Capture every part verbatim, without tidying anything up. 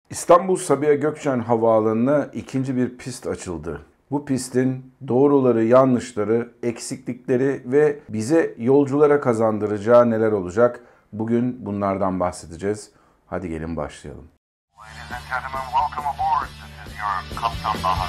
İstanbul Sabiha Gökçen Havaalanı'na ikinci bir pist açıldı. Bu pistin doğruları, yanlışları, eksiklikleri ve bize yolculara kazandıracağı neler olacak? Bugün bunlardan bahsedeceğiz. Hadi gelin başlayalım. Ladies and gentlemen, welcome aboard. This is your Kaptan Baha.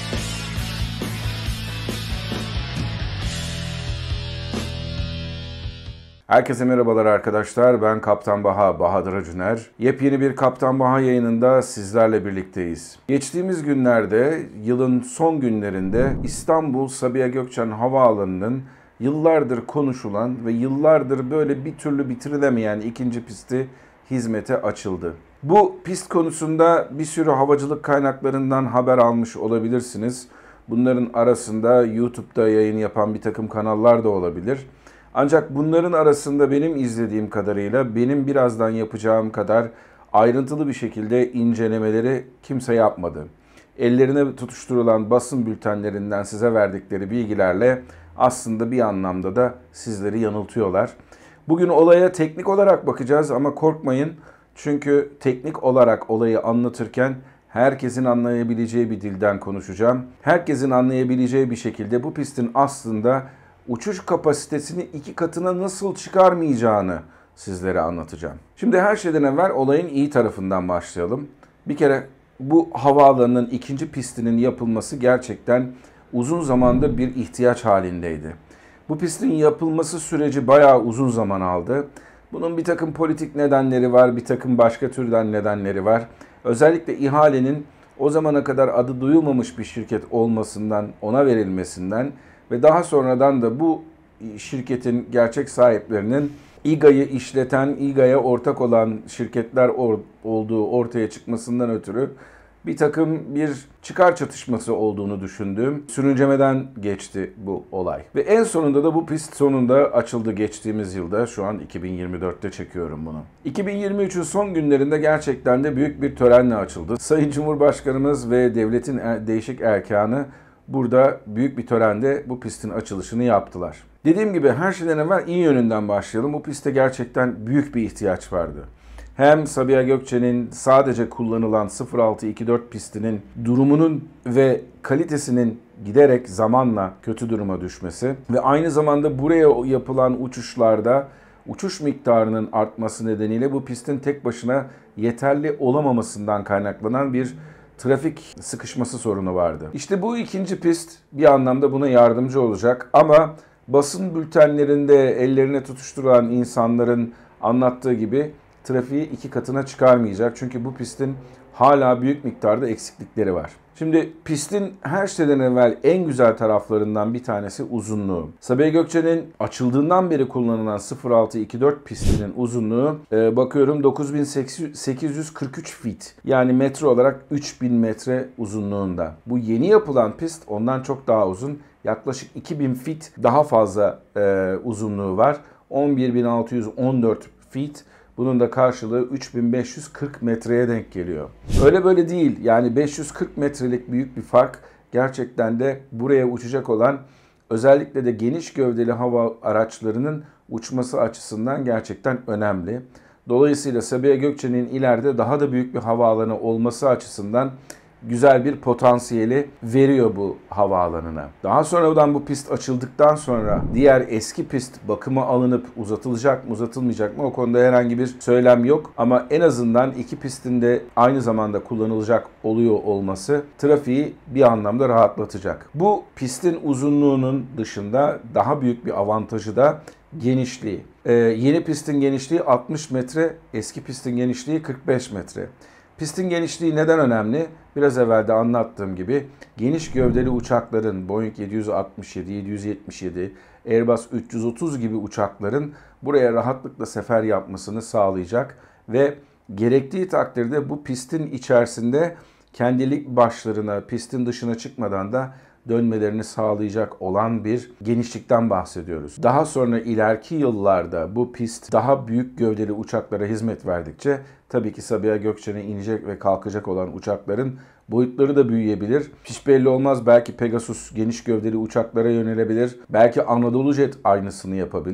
Herkese merhabalar arkadaşlar. Ben Kaptan Baha, Bahadır Acuner. Yepyeni bir Kaptan Baha yayınında sizlerle birlikteyiz. Geçtiğimiz günlerde, yılın son günlerinde İstanbul Sabiha Gökçen Havaalanı'nın yıllardır konuşulan ve yıllardır böyle bir türlü bitirilemeyen ikinci pisti hizmete açıldı. Bu pist konusunda bir sürü havacılık kaynaklarından haber almış olabilirsiniz. Bunların arasında YouTube'da yayın yapan bir takım kanallar da olabilir. Ancak bunların arasında benim izlediğim kadarıyla benim birazdan yapacağım kadar ayrıntılı bir şekilde incelemeleri kimse yapmadı. Ellerine tutuşturulan basın bültenlerinden size verdikleri bilgilerle aslında bir anlamda da sizleri yanıltıyorlar. Bugün olaya teknik olarak bakacağız ama korkmayın. Çünkü teknik olarak olayı anlatırken herkesin anlayabileceği bir dilden konuşacağım. Herkesin anlayabileceği bir şekilde bu pistin aslında uçuş kapasitesini iki katına nasıl çıkarmayacağını sizlere anlatacağım. Şimdi her şeyden evvel olayın iyi tarafından başlayalım. Bir kere bu havaalanının ikinci pistinin yapılması gerçekten uzun zamandır bir ihtiyaç halindeydi. Bu pistin yapılması süreci bayağı uzun zaman aldı. Bunun bir takım politik nedenleri var, bir takım başka türden nedenleri var. Özellikle ihalenin o zamana kadar adı duyulmamış bir şirket olmasından, ona verilmesinden ve daha sonradan da bu şirketin gerçek sahiplerinin İGA'yı işleten, İGA'ya ortak olan şirketler or- olduğu ortaya çıkmasından ötürü bir takım bir çıkar çatışması olduğunu düşündüğüm sürüncemeden geçti bu olay. Ve en sonunda da bu pist sonunda açıldı geçtiğimiz yılda. Şu an iki bin yirmi dörtte çekiyorum bunu. iki bin yirmi üçün son günlerinde gerçekten de büyük bir törenle açıldı. Sayın Cumhurbaşkanımız ve devletin değişik erkanı burada büyük bir törende bu pistin açılışını yaptılar. Dediğim gibi her şeyden evvel iyi yönünden başlayalım. Bu piste gerçekten büyük bir ihtiyaç vardı. Hem Sabiha Gökçen'in sadece kullanılan sıfır altı iki dört pistinin durumunun ve kalitesinin giderek zamanla kötü duruma düşmesi ve aynı zamanda buraya yapılan uçuşlarda uçuş miktarının artması nedeniyle bu pistin tek başına yeterli olamamasından kaynaklanan bir trafik sıkışması sorunu vardı. İşte bu ikinci pist bir anlamda buna yardımcı olacak ama basın bültenlerinde ellerine tutuşturan insanların anlattığı gibi trafiği iki katına çıkarmayacak. Çünkü bu pistin hala büyük miktarda eksiklikleri var. Şimdi pistin her şeyden evvel en güzel taraflarından bir tanesi uzunluğu. Sabiha Gökçen'in açıldığından beri kullanılan sıfır altı iki dört pistinin uzunluğu e, bakıyorum dokuz bin sekiz yüz kırk üç feet. Yani metre olarak üç bin metre uzunluğunda. Bu yeni yapılan pist ondan çok daha uzun. Yaklaşık iki bin feet daha fazla e, uzunluğu var. on bir bin altı yüz on dört feet. Bunun da karşılığı üç bin beş yüz kırk metreye denk geliyor. Öyle böyle değil. Yani beş yüz kırk metrelik büyük bir fark gerçekten de buraya uçacak olan özellikle de geniş gövdeli hava araçlarının uçması açısından gerçekten önemli. Dolayısıyla Sabiha Gökçen'in ileride daha da büyük bir havaalanı olması açısından güzel bir potansiyeli veriyor bu havaalanına. Daha sonradan bu pist açıldıktan sonra diğer eski pist bakıma alınıp uzatılacak mı uzatılmayacak mı o konuda herhangi bir söylem yok. Ama en azından iki pistin de aynı zamanda kullanılacak oluyor olması trafiği bir anlamda rahatlatacak. Bu pistin uzunluğunun dışında daha büyük bir avantajı da genişliği. Ee, yeni pistin genişliği altmış metre, eski pistin genişliği kırk beş metre. Pistin genişliği neden önemli? Biraz evvel de anlattığım gibi geniş gövdeli uçakların Boeing yedi yüz altmış yedi, yedi yüz yetmiş yedi, Airbus üç yüz otuz gibi uçakların buraya rahatlıkla sefer yapmasını sağlayacak ve gerektiği takdirde bu pistin içerisinde kendilik başlarına, pistin dışına çıkmadan da dönmelerini sağlayacak olan bir genişlikten bahsediyoruz. Daha sonra ileriki yıllarda bu pist daha büyük gövdeli uçaklara hizmet verdikçe tabii ki Sabiha Gökçen'e inecek ve kalkacak olan uçakların boyutları da büyüyebilir. Hiç belli olmaz, belki Pegasus geniş gövdeli uçaklara yönelebilir. Belki Anadolu Jet aynısını yapabilir.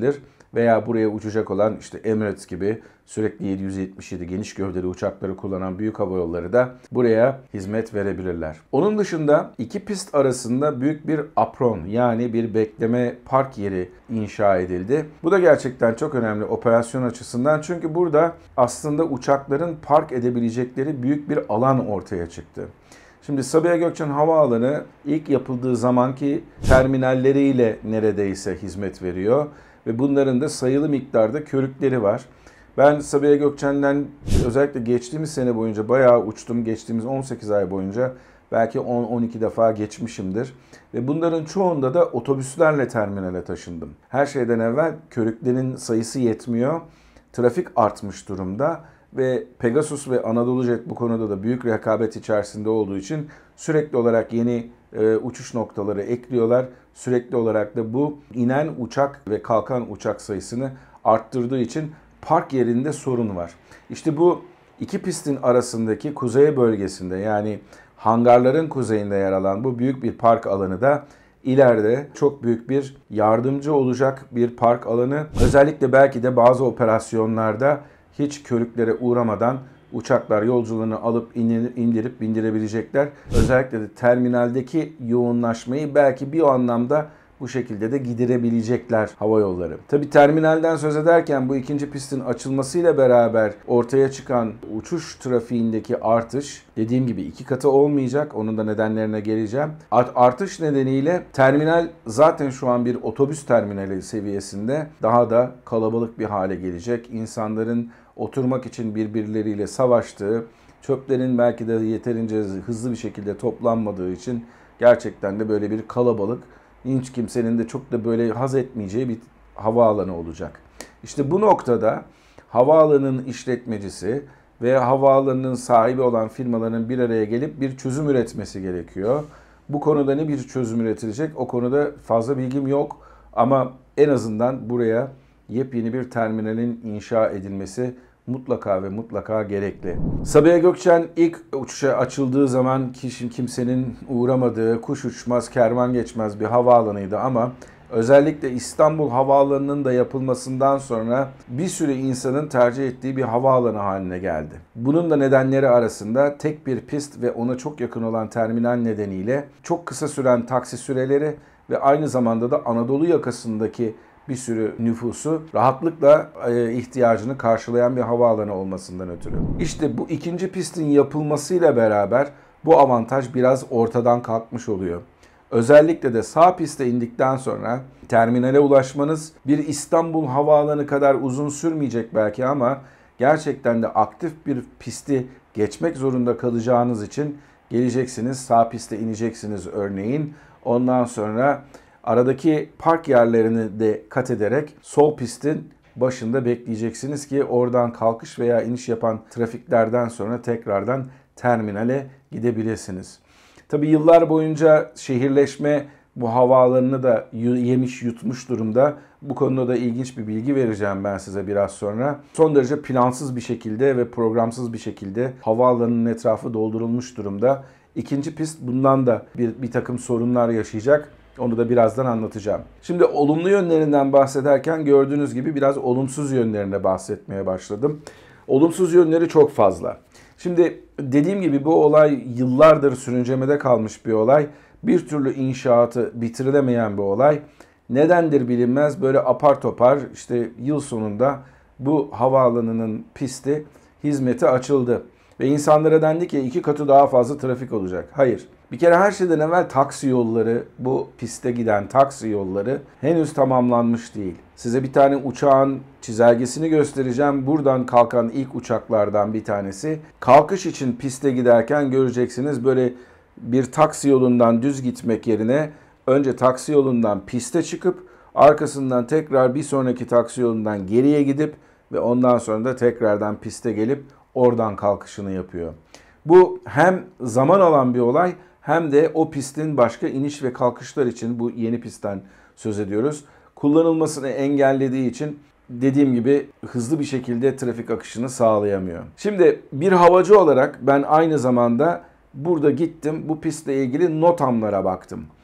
veya buraya uçacak olan işte Emirates gibi sürekli yedi yüz yetmiş yedi geniş gövdeli uçakları kullanan büyük havayolları da buraya hizmet verebilirler. Onun dışında iki pist arasında büyük bir apron yani bir bekleme park yeri inşa edildi. Bu da gerçekten çok önemli operasyon açısından çünkü burada aslında uçakların park edebilecekleri büyük bir alan ortaya çıktı. Şimdi Sabiha Gökçen Havaalanı ilk yapıldığı zamanki terminalleriyle neredeyse hizmet veriyor ve bunların da sayılı miktarda körükleri var. Ben Sabiha Gökçen'den özellikle geçtiğimiz sene boyunca bayağı uçtum. Geçtiğimiz on sekiz ay boyunca belki on on iki defa geçmişimdir. Ve bunların çoğunda da otobüslerle terminale taşındım. Her şeyden evvel körüklerin sayısı yetmiyor. Trafik artmış durumda. Ve Pegasus ve Anadolu Jet bu konuda da büyük rekabet içerisinde olduğu için sürekli olarak yeni e, uçuş noktaları ekliyorlar. Sürekli olarak da bu inen uçak ve kalkan uçak sayısını arttırdığı için park yerinde sorun var. İşte bu iki pistin arasındaki kuzey bölgesinde yani hangarların kuzeyinde yer alan bu büyük bir park alanı da ileride çok büyük bir yardımcı olacak bir park alanı. Özellikle belki de bazı operasyonlarda hiç körüklere uğramadan uçaklar yolcularını alıp indirip bindirebilecekler. Özellikle de terminaldeki yoğunlaşmayı belki bir o anlamda bu şekilde de giderebilecekler hava yolları. Tabii terminalden söz ederken bu ikinci pistin açılmasıyla beraber ortaya çıkan uçuş trafiğindeki artış dediğim gibi iki katı olmayacak. Onun da nedenlerine geleceğim. Artış nedeniyle terminal zaten şu an bir otobüs terminali seviyesinde daha da kalabalık bir hale gelecek. İnsanların oturmak için birbirleriyle savaştığı, çöplerin belki de yeterince hızlı bir şekilde toplanmadığı için gerçekten de böyle bir kalabalık, hiç kimsenin de çok da böyle haz etmeyeceği bir havaalanı olacak. İşte bu noktada havaalanının işletmecisi ve havaalanının sahibi olan firmaların bir araya gelip bir çözüm üretmesi gerekiyor. Bu konuda ne bir çözüm üretilecek? O konuda fazla bilgim yok ama en azından buraya yepyeni bir terminalin inşa edilmesi mutlaka ve mutlaka gerekli. Sabiha Gökçen ilk uçuşa açıldığı zaman kişi kimsenin uğramadığı, kuş uçmaz, kervan geçmez bir havaalanıydı ama özellikle İstanbul Havaalanı'nın da yapılmasından sonra bir sürü insanın tercih ettiği bir havaalanı haline geldi. Bunun da nedenleri arasında tek bir pist ve ona çok yakın olan terminal nedeniyle çok kısa süren taksi süreleri ve aynı zamanda da Anadolu yakasındaki bir sürü nüfusu rahatlıkla ihtiyacını karşılayan bir havaalanı olmasından ötürü. İşte bu ikinci pistin yapılmasıyla beraber bu avantaj biraz ortadan kalkmış oluyor. Özellikle de sağ piste indikten sonra terminale ulaşmanız bir İstanbul Havaalanı kadar uzun sürmeyecek belki ama gerçekten de aktif bir pisti geçmek zorunda kalacağınız için geleceksiniz, sağ piste ineceksiniz örneğin. Ondan sonra aradaki park yerlerini de kat ederek sol pistin başında bekleyeceksiniz ki oradan kalkış veya iniş yapan trafiklerden sonra tekrardan terminale gidebilirsiniz. Tabii yıllar boyunca şehirleşme bu havaalanını da yemiş yutmuş durumda. Bu konuda da ilginç bir bilgi vereceğim ben size biraz sonra. Son derece plansız bir şekilde ve programsız bir şekilde havaalanının etrafı doldurulmuş durumda. İkinci pist bundan da bir, bir takım sorunlar yaşayacak. Onu da birazdan anlatacağım. Şimdi olumlu yönlerinden bahsederken gördüğünüz gibi biraz olumsuz yönlerine bahsetmeye başladım. Olumsuz yönleri çok fazla. Şimdi dediğim gibi bu olay yıllardır sürüncemede kalmış bir olay. Bir türlü inşaatı bitirilemeyen bir olay. Nedendir bilinmez böyle apar topar işte yıl sonunda bu havaalanının pisti hizmete açıldı. Ve insanlara dendi ki iki katı daha fazla trafik olacak. Hayır. Bir kere her şeyden evvel taksi yolları, bu piste giden taksi yolları henüz tamamlanmış değil. Size bir tane uçağın çizelgesini göstereceğim. Buradan kalkan ilk uçaklardan bir tanesi. Kalkış için piste giderken göreceksiniz böyle bir taksi yolundan düz gitmek yerine önce taksi yolundan piste çıkıp arkasından tekrar bir sonraki taksi yolundan geriye gidip ve ondan sonra da tekrardan piste gelip oradan kalkışını yapıyor. Bu hem zaman alan bir olay hem de o pistin başka iniş ve kalkışlar için bu yeni pistten söz ediyoruz. Kullanılmasını engellediği için dediğim gibi hızlı bir şekilde trafik akışını sağlayamıyor. Şimdi bir havacı olarak ben aynı zamanda burada gittim bu pistle ilgili notamlara baktım.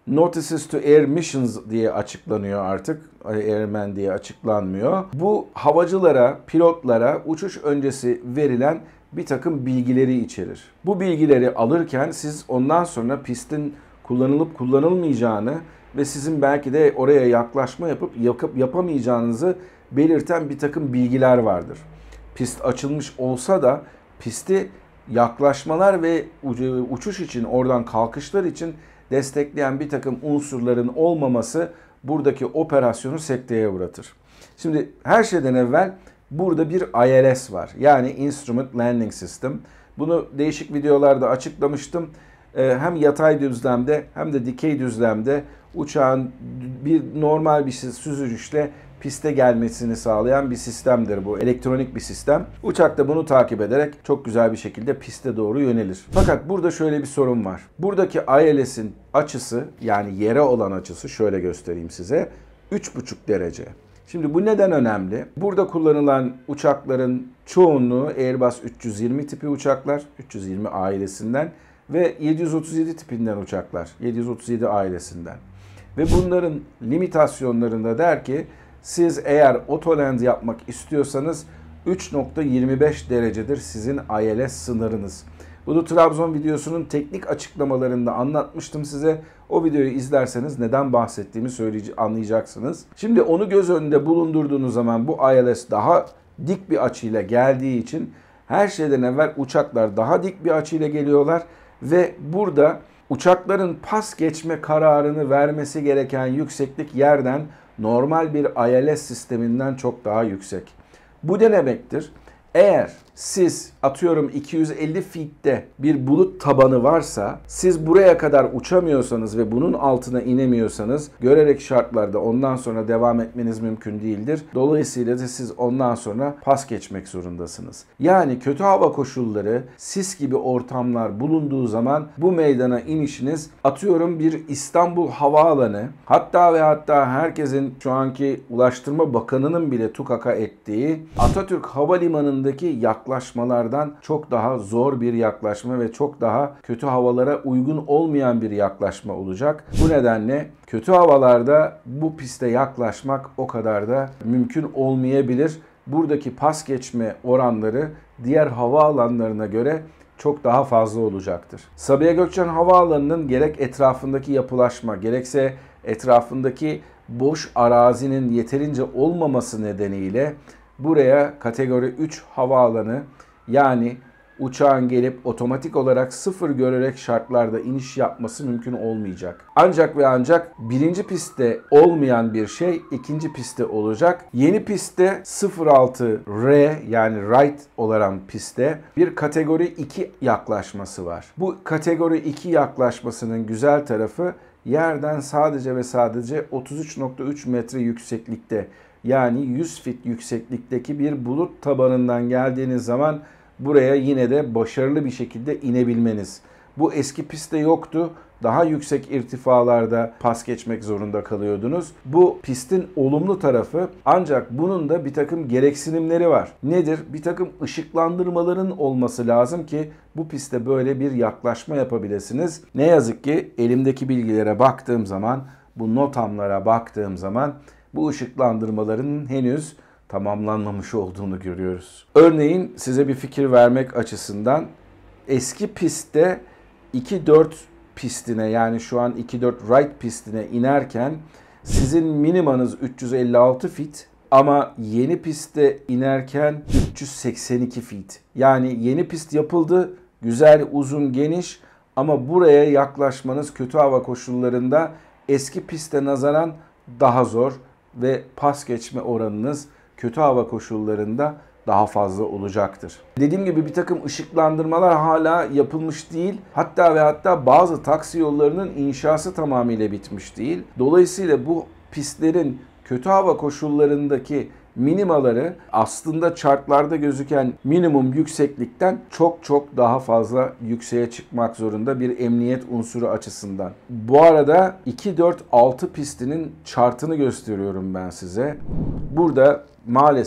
Notices to Air Missions diye açıklanıyor artık. Airmen diye açıklanmıyor. Bu havacılara, pilotlara uçuş öncesi verilen bir takım bilgileri içerir. Bu bilgileri alırken siz ondan sonra pistin kullanılıp kullanılmayacağını ve sizin belki de oraya yaklaşma yapıp yapıp yapamayacağınızı belirten bir takım bilgiler vardır. Pist açılmış olsa da pisti yaklaşmalar ve uçuş için, oradan kalkışlar için destekleyen bir takım unsurların olmaması buradaki operasyonu sekteye uğratır. Şimdi her şeyden evvel burada bir I L S var. Yani Instrument Landing System. Bunu değişik videolarda açıklamıştım. Hem yatay düzlemde hem de dikey düzlemde uçağın bir normal bir süzülüşle piste gelmesini sağlayan bir sistemdir bu. Elektronik bir sistem. Uçak da bunu takip ederek çok güzel bir şekilde piste doğru yönelir. Fakat burada şöyle bir sorun var. Buradaki I L S'in açısı, yani yere olan açısı, şöyle göstereyim size, üç buçuk derece. Şimdi bu neden önemli? Burada kullanılan uçakların çoğunluğu Airbus üç yüz yirmi tipi uçaklar, üç yüz yirmi ailesinden ve yedi yüz otuz yedi tipinden uçaklar, yedi yüz otuz yedi ailesinden. Ve bunların limitasyonlarında der ki, siz eğer autoland yapmak istiyorsanız üç nokta yirmi beş derecedir sizin I L S sınırınız. Bunu Trabzon videosunun teknik açıklamalarında anlatmıştım size. O videoyu izlerseniz neden bahsettiğimi anlayacaksınız. Şimdi onu göz önünde bulundurduğunuz zaman bu I L S daha dik bir açıyla geldiği için her şeyden evvel uçaklar daha dik bir açıyla geliyorlar ve burada uçakların pas geçme kararını vermesi gereken yükseklik yerden normal bir I L S sisteminden çok daha yüksek. Bu ne demektir? Eğer siz atıyorum iki yüz elli feet'te bir bulut tabanı varsa, siz buraya kadar uçamıyorsanız ve bunun altına inemiyorsanız görerek şartlarda ondan sonra devam etmeniz mümkün değildir. Dolayısıyla da siz ondan sonra pas geçmek zorundasınız. Yani kötü hava koşulları, sis gibi ortamlar bulunduğu zaman bu meydana inişiniz atıyorum bir İstanbul Havaalanı, hatta ve hatta herkesin şu anki Ulaştırma Bakanı'nın bile tukaka ettiği Atatürk Havalimanı'ndaki yaklaşık yaklaşmalardan çok daha zor bir yaklaşma ve çok daha kötü havalara uygun olmayan bir yaklaşma olacak. Bu nedenle kötü havalarda bu piste yaklaşmak o kadar da mümkün olmayabilir. Buradaki pas geçme oranları diğer havaalanlarına göre çok daha fazla olacaktır. Sabiha Gökçen Havaalanı'nın gerek etrafındaki yapılaşma, gerekse etrafındaki boş arazinin yeterince olmaması nedeniyle buraya kategori üç havaalanı, yani uçağın gelip otomatik olarak sıfır görerek şartlarda iniş yapması mümkün olmayacak. Ancak ve ancak birinci pistte olmayan bir şey ikinci pistte olacak. Yeni pistte sıfır altı R yani right olarak pistte bir kategori iki yaklaşması var. Bu kategori iki yaklaşmasının güzel tarafı yerden sadece ve sadece otuz üç nokta üç metre yükseklikte, yani yüz fit yükseklikteki bir bulut tabanından geldiğiniz zaman buraya yine de başarılı bir şekilde inebilmeniz. Bu eski pistte yoktu. Daha yüksek irtifalarda pas geçmek zorunda kalıyordunuz. Bu pistin olumlu tarafı, ancak bunun da bir takım gereksinimleri var. Nedir? Bir takım ışıklandırmaların olması lazım ki bu pistte böyle bir yaklaşma yapabilirsiniz. Ne yazık ki elimdeki bilgilere baktığım zaman, bu notamlara baktığım zaman bu ışıklandırmaların henüz tamamlanmamış olduğunu görüyoruz. Örneğin size bir fikir vermek açısından eski pistte iki dört pistine, yani şu an iki dört right pistine inerken sizin minimanız üç yüz elli altı feet ama yeni pistte inerken üç yüz seksen iki feet. Yani yeni pist yapıldı, güzel, uzun, geniş ama buraya yaklaşmanız kötü hava koşullarında eski piste nazaran daha zor ve pas geçme oranınız kötü hava koşullarında daha fazla olacaktır. Dediğim gibi bir takım ışıklandırmalar hala yapılmış değil. Hatta ve hatta bazı taksi yollarının inşası tamamıyla bitmiş değil. Dolayısıyla bu pistlerin kötü hava koşullarındaki minimaları aslında chartlarda gözüken minimum yükseklikten çok çok daha fazla yükseğe çıkmak zorunda bir emniyet unsuru açısından. Bu arada iki dört altı pistinin chartını gösteriyorum ben size. Burada maalesef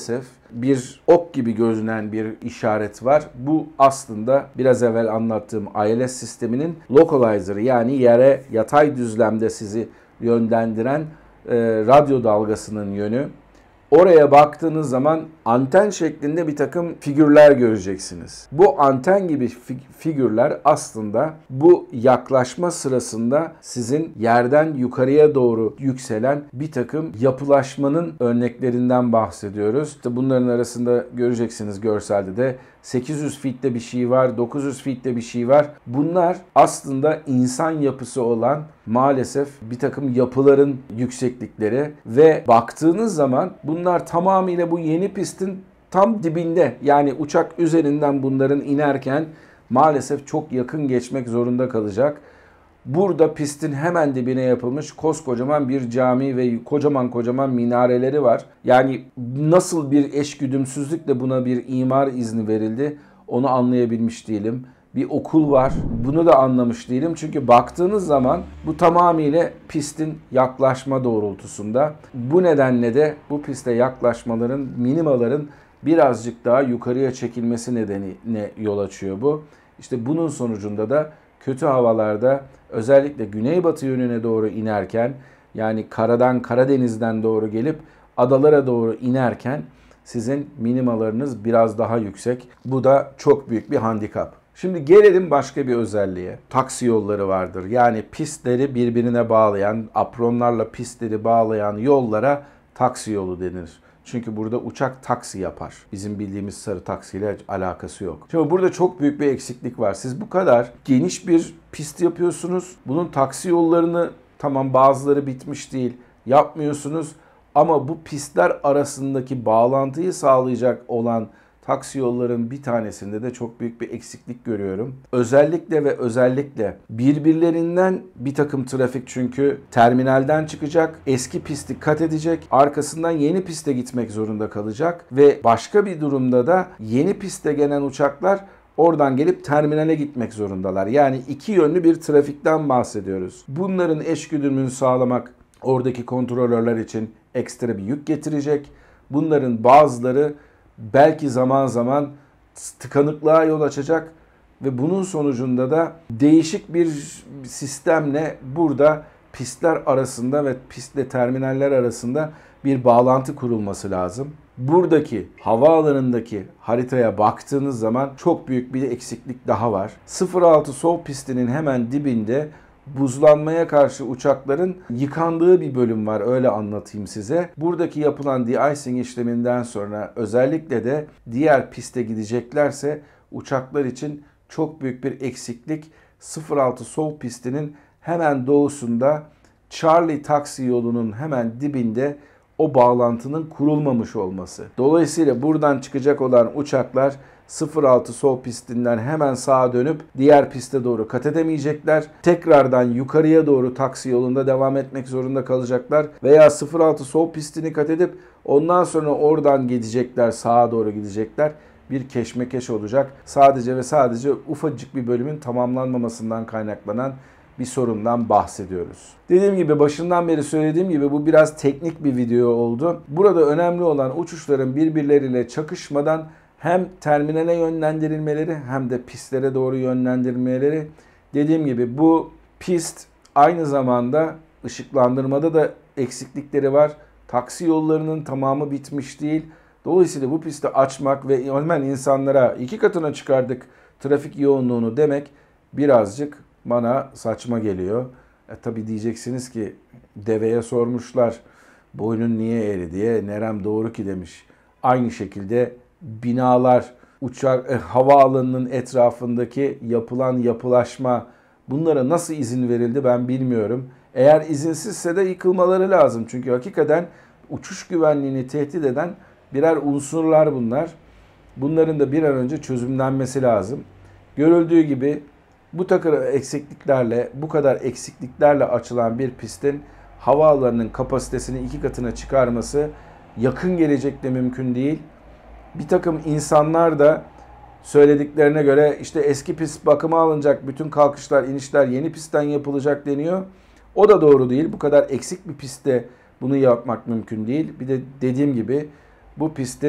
bir ok gibi görünen bir işaret var. Bu aslında biraz evvel anlattığım I L S sisteminin localizer'ı, yani yere yatay düzlemde sizi yönlendiren e, radyo dalgasının yönü. Oraya baktığınız zaman anten şeklinde bir takım figürler göreceksiniz. Bu anten gibi figürler aslında bu yaklaşma sırasında sizin yerden yukarıya doğru yükselen bir takım yapılaşmanın örneklerinden bahsediyoruz. İşte bunların arasında göreceksiniz görselde de sekiz yüz feet'te bir şey var, dokuz yüz feet'te bir şey var. Bunlar aslında insan yapısı olan maalesef bir takım yapıların yükseklikleri ve baktığınız zaman bunlar tamamıyla bu yeni pistin tam dibinde. Yani uçak üzerinden bunların inerken maalesef çok yakın geçmek zorunda kalacak. Burada pistin hemen dibine yapılmış koskocaman bir cami ve kocaman kocaman minareleri var. Yani nasıl bir eşgüdümsüzlükle buna bir imar izni verildi onu anlayabilmiş değilim. Bir okul var, bunu da anlamış değilim. Çünkü baktığınız zaman bu tamamıyla pistin yaklaşma doğrultusunda. Bu nedenle de bu piste yaklaşmaların, minimaların birazcık daha yukarıya çekilmesi nedeniyle yol açıyor bu. İşte bunun sonucunda da kötü havalarda özellikle güneybatı yönüne doğru inerken, yani karadan, Karadeniz'den doğru gelip adalara doğru inerken sizin minimalarınız biraz daha yüksek. Bu da çok büyük bir handikap. Şimdi gelelim başka bir özelliğe. Taksi yolları vardır. Yani pistleri birbirine bağlayan, apronlarla pistleri bağlayan yollara taksi yolu denir. Çünkü burada uçak taksi yapar. Bizim bildiğimiz sarı taksiyle alakası yok. Şimdi burada çok büyük bir eksiklik var. Siz bu kadar geniş bir pist yapıyorsunuz. Bunun taksi yollarını, tamam bazıları bitmiş değil, yapmıyorsunuz. Ama bu pistler arasındaki bağlantıyı sağlayacak olan taksi yolların bir tanesinde de çok büyük bir eksiklik görüyorum. Özellikle ve özellikle birbirlerinden bir takım trafik, çünkü terminalden çıkacak, eski pisti kat edecek, arkasından yeni piste gitmek zorunda kalacak ve başka bir durumda da yeni piste gelen uçaklar oradan gelip terminale gitmek zorundalar. Yani iki yönlü bir trafikten bahsediyoruz. Bunların eşgüdümünü sağlamak oradaki kontrolörler için ekstra bir yük getirecek. Bunların bazıları belki zaman zaman tıkanıklığa yol açacak ve bunun sonucunda da değişik bir sistemle burada pistler arasında ve pistle terminaller arasında bir bağlantı kurulması lazım. Buradaki havaalanındaki haritaya baktığınız zaman çok büyük bir eksiklik daha var. sıfır altı sol pistinin hemen dibinde buzlanmaya karşı uçakların yıkandığı bir bölüm var, öyle anlatayım size. Buradaki yapılan de-icing işleminden sonra özellikle de diğer piste gideceklerse uçaklar için çok büyük bir eksiklik. sıfır altı sol pistinin hemen doğusunda Charlie taksi yolunun hemen dibinde o bağlantının kurulmamış olması. Dolayısıyla buradan çıkacak olan uçaklar sıfır altı sol pistinden hemen sağa dönüp diğer piste doğru kat edemeyecekler. Tekrardan yukarıya doğru taksi yolunda devam etmek zorunda kalacaklar. Veya sıfır altı sol pistini kat edip ondan sonra oradan gidecekler, sağa doğru gidecekler. Bir keşmekeş olacak. Sadece ve sadece ufacık bir bölümün tamamlanmamasından kaynaklanan bir sorundan bahsediyoruz. Dediğim gibi, başından beri söylediğim gibi bu biraz teknik bir video oldu. Burada önemli olan uçuşların birbirleriyle çakışmadan hem terminale yönlendirilmeleri hem de pistlere doğru yönlendirilmeleri. Dediğim gibi bu pist aynı zamanda ışıklandırmada da eksiklikleri var. Taksi yollarının tamamı bitmiş değil. Dolayısıyla bu pisti açmak ve hemen insanlara iki katına çıkardık trafik yoğunluğunu demek birazcık bana saçma geliyor. E, tabii diyeceksiniz ki deveye sormuşlar boynun niye eğri diye, nerem doğru ki demiş. Aynı şekilde binalar, uçak, e, havaalanının etrafındaki yapılan yapılaşma, bunlara nasıl izin verildi ben bilmiyorum. Eğer izinsizse de yıkılmaları lazım. Çünkü hakikaten uçuş güvenliğini tehdit eden birer unsurlar bunlar. Bunların da bir an önce çözümlenmesi lazım. Görüldüğü gibi bu takır eksikliklerle, bu kadar eksikliklerle açılan bir pistin havaalanının kapasitesini iki katına çıkarması yakın gelecekte mümkün değil. Bir takım insanlar da söylediklerine göre işte eski pist bakıma alınacak, bütün kalkışlar, inişler yeni pistten yapılacak deniyor. O da doğru değil. Bu kadar eksik bir pistte bunu yapmak mümkün değil. Bir de dediğim gibi bu pistin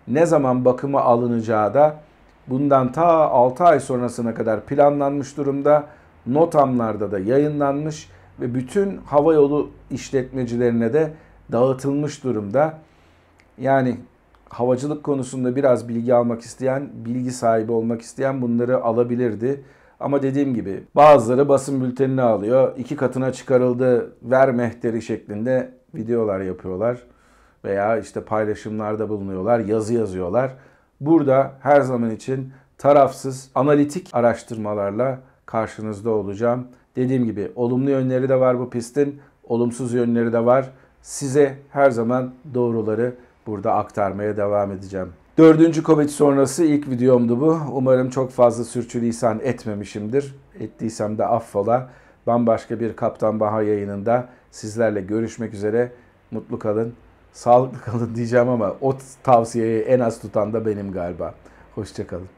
ne zaman bakıma alınacağı da bundan ta altı ay sonrasına kadar planlanmış durumda. NOTAM'larda da yayınlanmış ve bütün havayolu işletmecilerine de dağıtılmış durumda. Yani havacılık konusunda biraz bilgi almak isteyen, bilgi sahibi olmak isteyen bunları alabilirdi. Ama dediğim gibi bazıları basın bültenini alıyor, iki katına çıkarıldı, ver mehteri şeklinde videolar yapıyorlar. Veya işte paylaşımlarda bulunuyorlar, yazı yazıyorlar. Burada her zaman için tarafsız, analitik araştırmalarla karşınızda olacağım. Dediğim gibi olumlu yönleri de var bu pistin, olumsuz yönleri de var. Size her zaman doğruları burada aktarmaya devam edeceğim. Dördüncü Covid sonrası ilk videomdu bu. Umarım çok fazla sürçülisan etmemişimdir. Ettiysem de affola. Bambaşka bir Kaptan Baha yayınında sizlerle görüşmek üzere. Mutlu kalın, sağlıklı kalın diyeceğim ama o tavsiyeyi en az tutan da benim galiba. Hoşça kalın.